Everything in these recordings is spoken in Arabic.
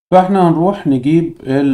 فاحنا هنروح نجيب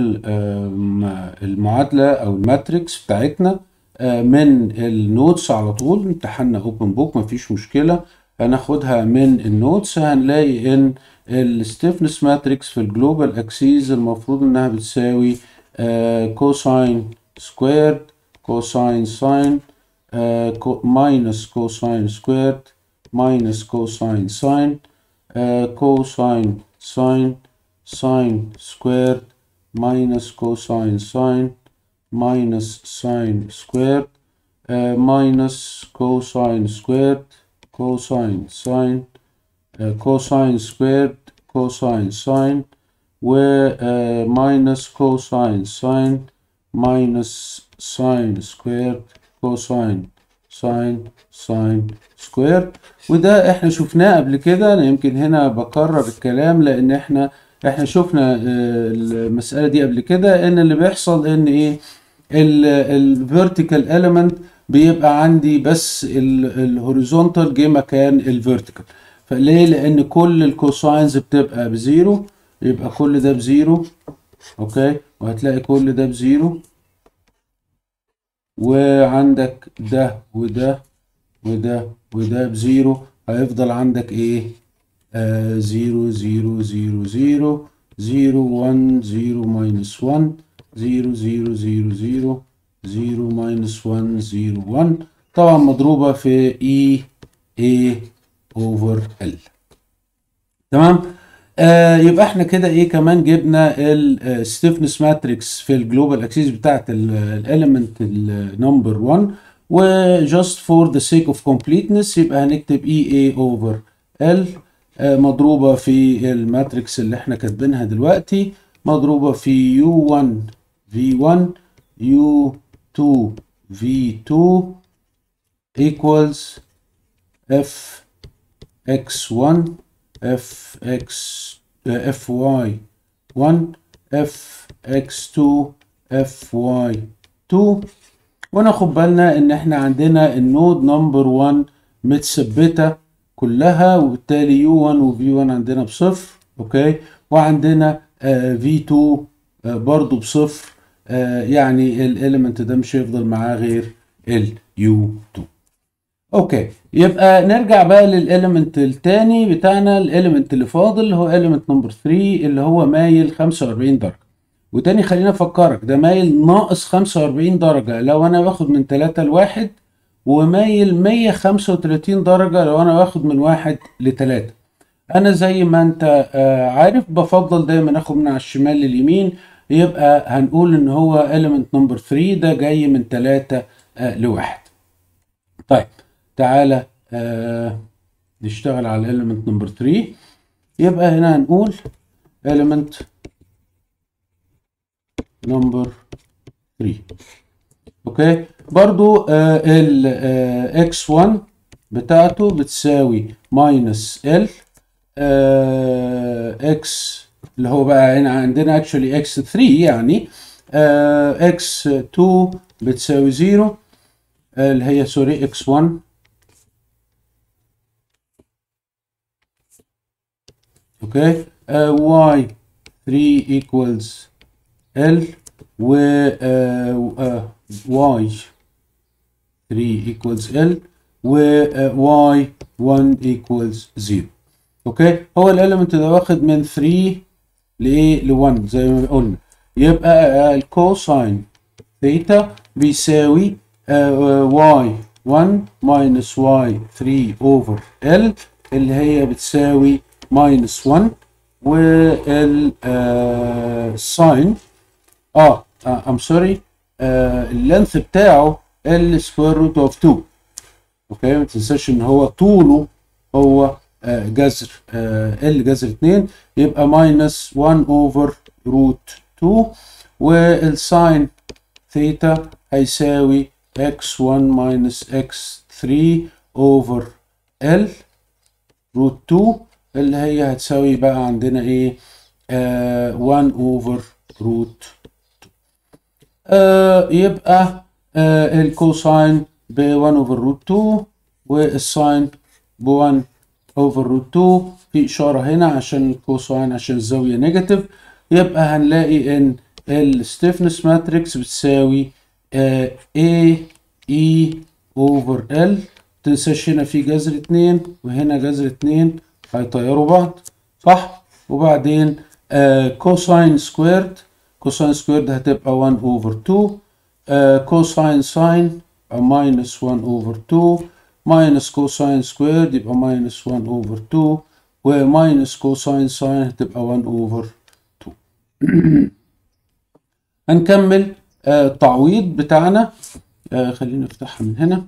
المعادلة او الماتريكس بتاعتنا من النوتس على طول. امتحاننا اوبن بوك مفيش مشكلة، هناخدها من النوتس. هنلاقي ان الستيفنس ماتريكس في الجلوبال اكسيز المفروض انها بتساوي كوساين سكويرد كوساين ساين ماينس كوساين سكويرد ماينس كوساين ساين كوساين ساين ساين سكويرد minus cosine sine minus sine squared minus cosine squared cosine sine cosine squared cosine sine و minus cosine sine minus sine squared cosine sine sine squared. وده احنا شفناه قبل كده. انا يمكن هنا بكرر الكلام لان احنا شفنا المسألة دي قبل كده. ان اللي بيحصل ان ايه، الفيرتيكال element بيبقى عندي بس الهوريزونتال جه مكان الفيرتيكال. فليه؟ لان كل الكوساينز بتبقى بزيرو، يبقى كل ده بزيرو. اوكي، وهتلاقي كل ده بزيرو، وعندك ده وده وده وده بزيرو. هيفضل عندك ايه؟ زيرو زيرو زيرو زيرو زيرو 1 0 ماينس 1 0 0 0 0 0 ماينس 1 0 1، طبعا مضروبة في اي اي اوفر ال. تمام. يبقى احنا كده ايه كمان جبنا الستيفنس ماتريكس في الجلوبال اكسيس بتاعت الاليمنت النمبر 1. وجاست فور ذا سيك اوف كومبليتنس يبقى هنكتب اي اي اوفر ال مضروبة في الماتريكس اللي احنا كاتبينها دلوقتي، مضروبة في U1 V1 U2 V2 equals Fx1 Fy1 Fx2 Fy2. وناخد بالنا ان احنا عندنا النود نمبر 1 متثبته كلها، وبالتالي U1 و V1 عندنا بصفر. اوكي، وعندنا V2 برضو بصفر. يعني الاليمنت ده مش هيفضل معاه غير ال U2. اوكي، يبقى نرجع بقى للاليمنت التاني بتاعنا. الاليمنت اللي فاضل هو اليمنت نمبر 3 اللي هو مايل 45 درجة. وتاني خلينا افكرك، ده مايل ناقص 45 درجة لو انا باخد من 3 ل1، ومايل 135 درجة لو انا باخد من 1 ل3. انا زي ما انت عارف بفضل دايما اخد من على الشمال لليمين. يبقى هنقول ان هو element number 3 ده جاي من 3 ل1. طيب تعالى نشتغل على element number 3. يبقى هنا هنقول element number 3. اوكي، برضو ال x1 بتاعته بتساوي minus l x اللي هو بقى هنا عندنا actually x3 يعني x2 بتساوي 0 اللي هي سوري x1 اوكي y3 equals l و y3 equals l و y1 equals 0. اوكي، هو الاليمنت ده واخد من 3 لايه ل1 زي ما قلنا. يبقى الكوساين ثيتا بيساوي y1 minus y3 over l اللي هي بتساوي minus 1. والساين I'm sorry اللينث بتاعه السكوير روت اوف 2. اوكي، ما تنساش ان هو طوله هو جذر جذر 2، يبقى minus 1 over root 2. والساين ثيتا هيساوي x1 minus x3 over l root 2 اللي هي هتساوي بقى عندنا ايه 1 over root 2. يبقى الكوساين ب 1 over root 2 والساين ب 1 over root 2. في إشارة هنا عشان الكوساين عشان الزاوية نيجاتيف، يبقى هنلاقي ان الستيفنس ماتريكس بتساوي A E اوفر L. متنساش هنا في جذر 2 وهنا جذر 2 هيطيروا بعض، صح؟ وبعدين كوساين سكويرد، كوساين سكويرد هتبقى 1 اوفر 2، كوساين ساين ماينس 1 اوفر 2، ماينس كوساين سكويرد يبقى ماينس 1 اوفر 2، وماينس كوساين ساين هتبقى 1 اوفر 2. هنكمل التعويض بتاعنا. خلينا نفتحها من هنا.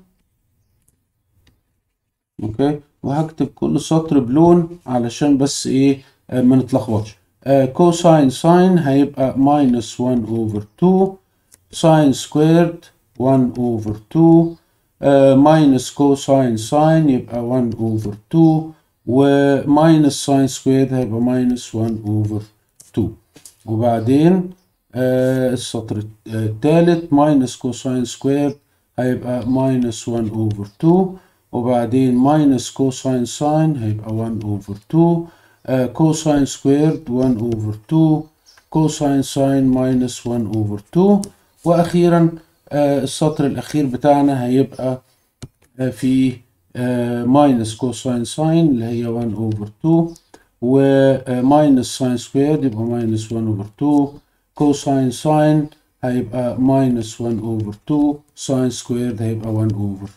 اوكي، وهكتب كل سطر بلون علشان بس ايه ما نتلخبطش. كوساين ساين هيبقى ماينس 1 اوفر 2، ساين سكويرد 1 اوفر 2، ماينس كوساين ساين يبقى 1 اوفر 2، وماينس ساين سكويرد هيبقى ماينس 1 اوفر 2. وبعدين السطر الثالث ماينس كوساين سكويرد هيبقى ماينس 1 اوفر 2، وبعدين ماينس كوساين ساين هيبقى 1 اوفر 2، كوساين سكويرد 1 اوفر 2، كوساين ساين ماينس 1 اوفر 2، واخيرا السطر الاخير بتاعنا هيبقى في ماينس كوساين ساين اللي هي 1 اوفر 2، وماينس ساين سكويرد يبقى ماينس 1 اوفر 2، كوساين ساين هيبقى ماينس 1 اوفر 2، ساين سكويرد هيبقى 1 اوفر.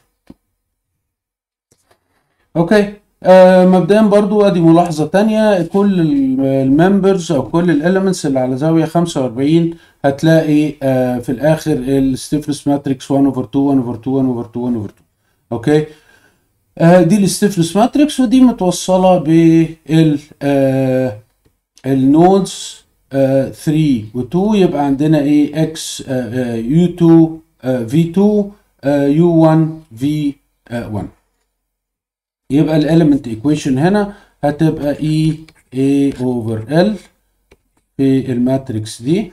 اوكي، مبدئيا برضو ادي ملاحظة تانية، كل الممبرز او كل الاليمنتس اللي على زاوية 45 هتلاقي في الاخر الستيفنس ماتريكس 1 اوفر 2 1 اوفر 2 1 اوفر 2 1 اوفر 2. اوكي، دي الستيفنس ماتريكس، ودي متوصلة بال النودز 3 و2. يبقى عندنا ايه اكس U2 V2 U1 V1. يبقى الاليمنت ايكويشن هنا هتبقى E A over L في الماتريكس دي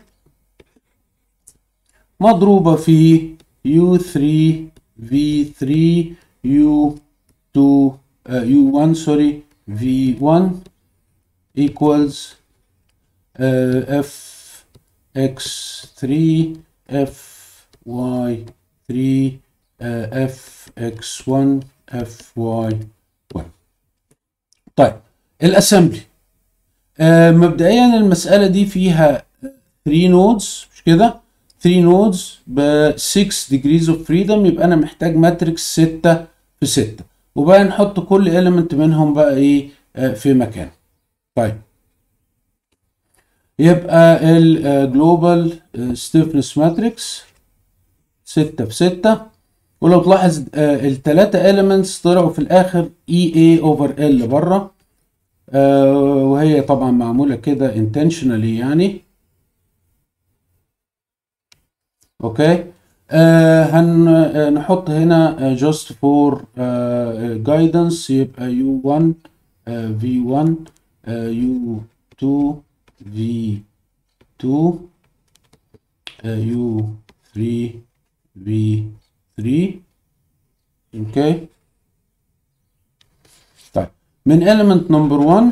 مضروبة في U3 V3 U2 U1 سوري V1 equals Fx3 Fy3 Fx1 Fy1. طيب الاسمبلي، مبدئيا المسألة دي فيها 3 نودز مش كده؟ 3 نودز ب 6 degrees of freedom، يبقى انا محتاج ماتريكس 6 في 6، وبقى نحط كل element منهم بقى ايه في مكانه. طيب يبقى الجلوبال ستيفنس ماتريكس 6 في 6، ولو تلاحظ الثلاثة elements طلعوا في الاخر EA over L بره، وهي طبعا معمولة كده intentionally يعني. اوكي، هنحط هنا just for guidance، يبقى U1 V1 U2 V2 U3 V3. اوكي، طيب من element number 1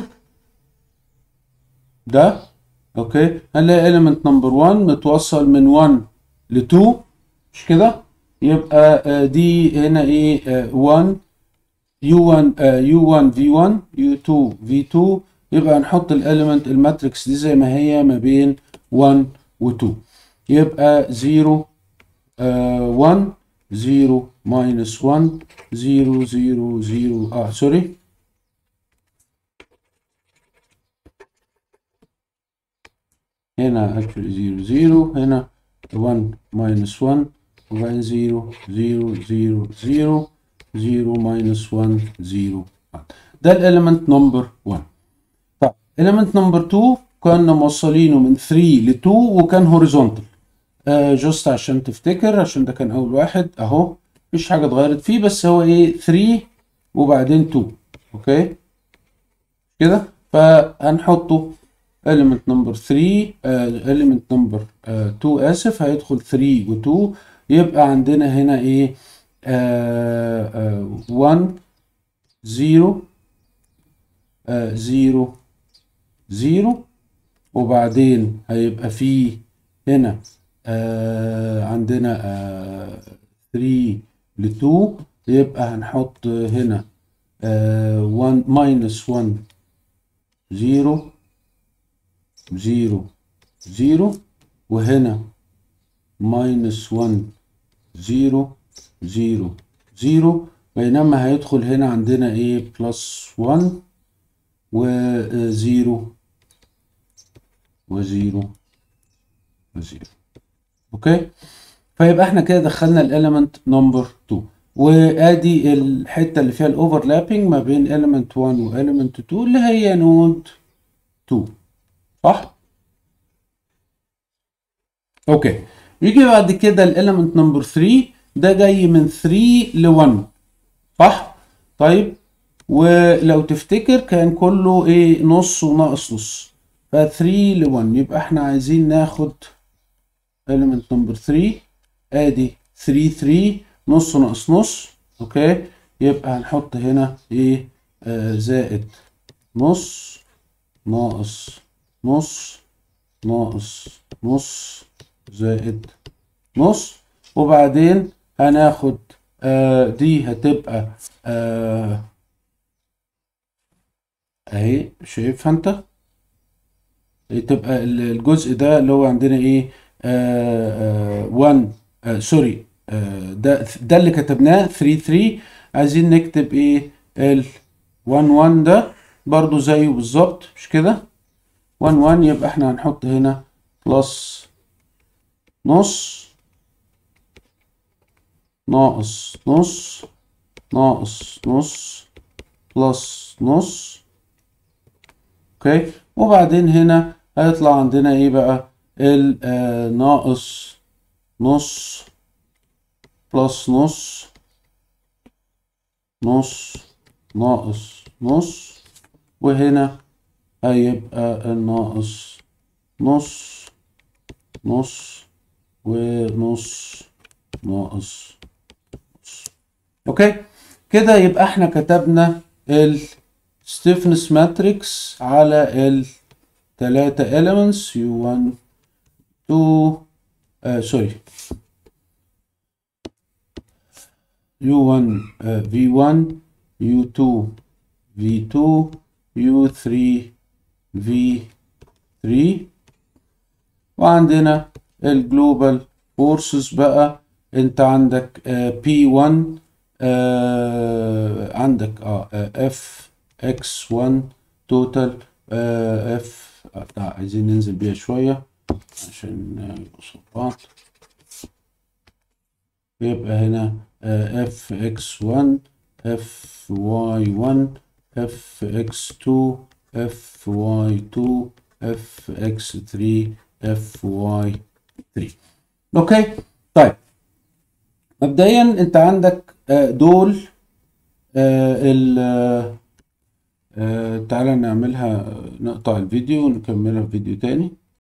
ده، اوكي، هنلاقي element number 1 متوصل من 1 ل 2 مش كده؟ يبقى دي هنا ايه 1 U1 U1 V1 U2 V2، يبقى هنحط الاليمنت الماتريكس دي زي ما هي ما بين 1 و 2، يبقى 0 1 0 minus 1 0 0 0 سوري، هنا actually 0 0، هنا 1 minus 1، وبعدين 0 0 0 0 0 minus 1 0 1. ده الاليمنت نمبر 1. طيب الاليمنت نمبر 2 كنا موصلينه من 3 ل 2 وكان هوريزونتال، جست عشان تفتكر، عشان ده كان اول واحد اهو، مفيش حاجه اتغيرت فيه، بس هو ايه 3 وبعدين 2. اوكي كده، فهنحطه element number 3 element number 2 اسف، هيدخل 3 و 2، يبقى عندنا هنا ايه 1 0 0 0 وبعدين هيبقى فيه هنا عندنا 3 ل 2، يبقى هنحط هنا 1 minus 1 0 0 0، وهنا minus 1 0 0 0، بينما هيدخل هنا عندنا ايه بلس 1 و0 و0 و0. اوكي، فيبقى احنا كده دخلنا الاليمنت نمبر 2، وادي الحته اللي فيها الاوفرلابنج ما بين element 1 و element 2 اللي هي نود 2، صح؟ اوكي، يجي بعد كده الاليمنت نمبر 3، ده جاي من 3 ل 1، صح؟ طيب، ولو تفتكر كان كله ايه نص وناقص نص، ف 3 ل 1، يبقى احنا عايزين ناخد element نمبر 3، ادي 3 3 نص ناقص نص. اوكي، يبقى هنحط هنا ايه زائد نص ناقص نص ناقص نص زائد نص، وبعدين هناخد دي هتبقى اهي، شايفها انت؟ تبقى الجزء ده اللي هو عندنا ايه 1 سوري، ده اللي كتبناه 3 3، عايزين نكتب ايه ال 1 1 ده برضو زيه بالظبط، مش كده؟ 1 1، يبقى احنا هنحط هنا بلس نص ناقص نص ناقص نص بلس نص. اوكي، وبعدين هنا هيطلع عندنا ايه بقى ناقص نص بلس نص نص ناقص نص، وهنا هيبقى الناقص نص نص ونص ناقص نص. اوكي، كده يبقى احنا كتبنا ال stiffness matrix على الثلاثة elements U1 2 سوري U1 V1 U2 V2 U3 V3، وعندنا الجلوبال فورسز بقى، انت عندك P1 عندك F X1 توتال F عايزين ننزل بيها شوية عشان يبقوا صوت بعض، يبقى هنا F X1 F Y1 F X2 F Y2 F X3 F Y3. اوكي، طيب مبدئيا انت عندك دول تعالى نعملها، نقطع الفيديو ونكملها في فيديو تاني.